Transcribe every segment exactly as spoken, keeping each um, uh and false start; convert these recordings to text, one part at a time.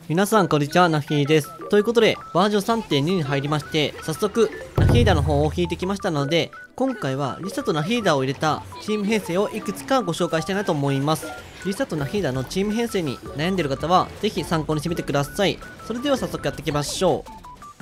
皆さんこんにちは、ナフィーです。ということで、バージョン さんてんに に入りまして、早速、ナフィーダの方を引いてきましたので、今回はリサとナフィーダを入れたチーム編成をいくつかご紹介したいなと思います。リサとナフィーダのチーム編成に悩んでいる方は、ぜひ参考にしてみてください。それでは早速やっていきましょう。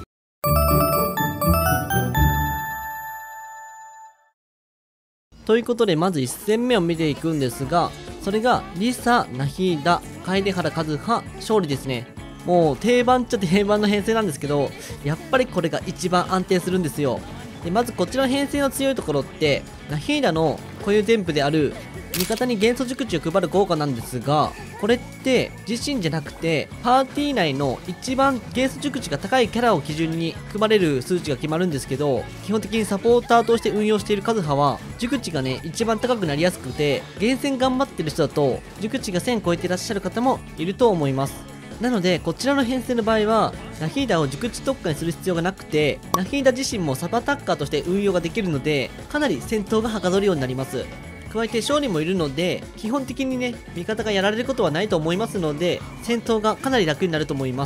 ということで、まずいち戦目を見ていくんですが、それがリサ、ナヒーダ、楓原和葉、勝利ですね。もう定番っちゃ定番の編成なんですけど、やっぱりこれが一番安定するんですよ。でまずこちらの編成の強いところって、ナヒーダの固有添付である味方に元素熟知を配る効果なんですが、これって自身じゃなくてパーティー内の一番元素熟知が高いキャラを基準に組まれる数値が決まるんですけど、基本的にサポーターとして運用している和葉は熟知がね一番高くなりやすくて、厳選頑張ってる人だと熟知がせん超えていらっしゃる方もいると思います。なのでこちらの編成の場合はナヒーダを熟知特化にする必要がなくて、ナヒーダ自身もサブアタッカーとして運用ができるので、かなり戦闘がはかどるようになります。加えて勝利もいるので、基本的にね味方がやられることはないと思いますので、戦闘がかなり楽になると思います。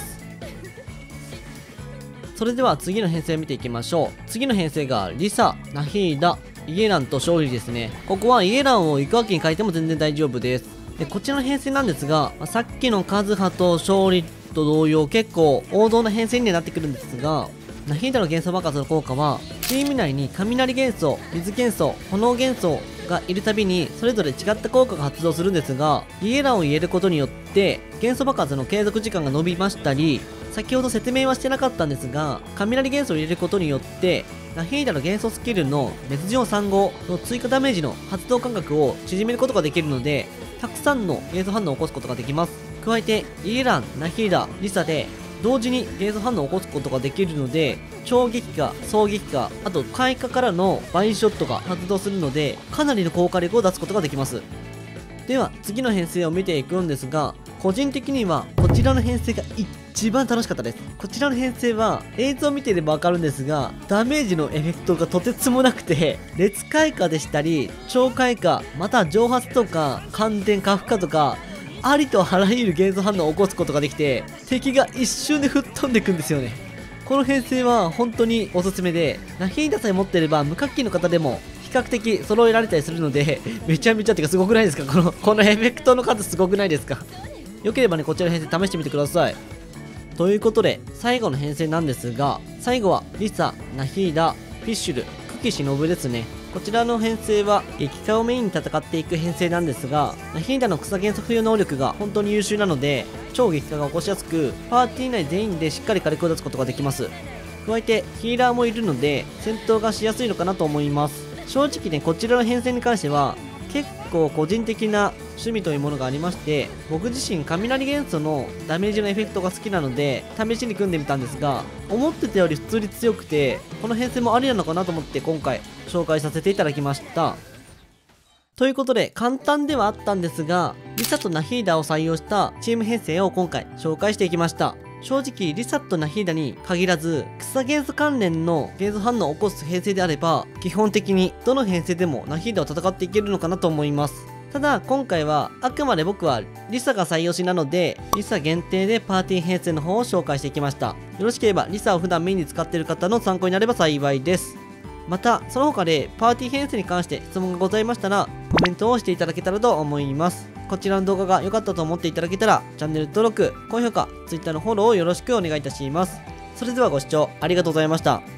それでは次の編成を見ていきましょう。次の編成がリサ、ナヒーダ、イエランと勝利ですね。ここはイエランを行くわけに変えても全然大丈夫です。でこちらの編成なんですが、まあ、さっきの和葉と勝利と同様結構王道な編成になってくるんですが、ナヒーダの元素爆発の効果はチーム内に雷元素、水元素、炎元素がいるたびにそれぞれ違った効果が発動するんですが、イエランを入れることによって元素爆発の継続時間が伸びましたり、先ほど説明はしてなかったんですが、雷元素を入れることによってナヒーダの元素スキルの滅状さん号の追加ダメージの発動間隔を縮めることができるので、たくさんの元素反応を起こすことができます。加えてイエラン、ナヒーダ、リサで同時に元素反応を起こすことができるので、超撃火、双撃火、あと開花からのバイショットが発動するので、かなりの効果力を出すことができます。では次の編成を見ていくんですが、個人的にはこちらの編成が一番楽しかったです。こちらの編成は映像を見ていればわかるんですが、ダメージのエフェクトがとてつもなくて、烈開花でしたり超開花、または蒸発とか感電過負荷とか、ありとあらゆる元素反応を起こすことができて、敵が一瞬で吹っ飛んでいくんですよね。この編成は本当におすすめで、ナヒーダさえ持っていれば無課金の方でも比較的揃えられたりするので、めちゃめちゃってかすごくないですか、このこのエフェクトの数すごくないですか。よければねこちらの編成試してみてください。ということで最後の編成なんですが、最後はリサ、ナヒーダ、フィッシュル、久喜忍ですね。こちらの編成は激化をメインに戦っていく編成なんですが、ナヒーダの草元素浮遊能力が本当に優秀なので、超激化が起こしやすく、パーティー内全員でしっかり火力を出すことができます。加えてヒーラーもいるので戦闘がしやすいのかなと思います。正直ねこちらの編成に関しては結構個人的な趣味というものがありまして、僕自身雷元素のダメージのエフェクトが好きなので試しに組んでみたんですが、思ってたより普通に強くて、この編成もありなのかなと思って今回紹介させていただきました。ということで簡単ではあったんですが、リサとナヒーダを採用したチーム編成を今回紹介していきました。正直リサとナヒーダに限らず、草元素関連の元素反応を起こす編成であれば、基本的にどの編成でもナヒーダを戦っていけるのかなと思います。ただ今回はあくまで僕はリサが採用しなので、リサ限定でパーティー編成の方を紹介していきました。よろしければリサを普段メインに使っている方の参考になれば幸いです。またその他でパーティー編成に関して質問がございましたらコメントをしていただけたらと思います。こちらの動画が良かったと思っていただけたらチャンネル登録、高評価、Twitter のフォローをよろしくお願いいたします。それではご視聴ありがとうございました。